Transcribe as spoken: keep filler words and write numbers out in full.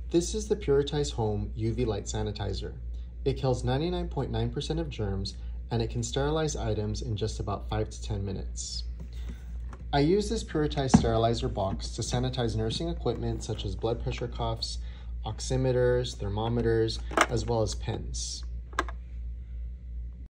This is the Puritize Home U V Light Sanitizer. It kills ninety-nine point nine percent of germs, and it can sterilize items in just about five to ten minutes. I use this Puritize sterilizer box to sanitize nursing equipment such as blood pressure cuffs, oximeters, thermometers, as well as pens.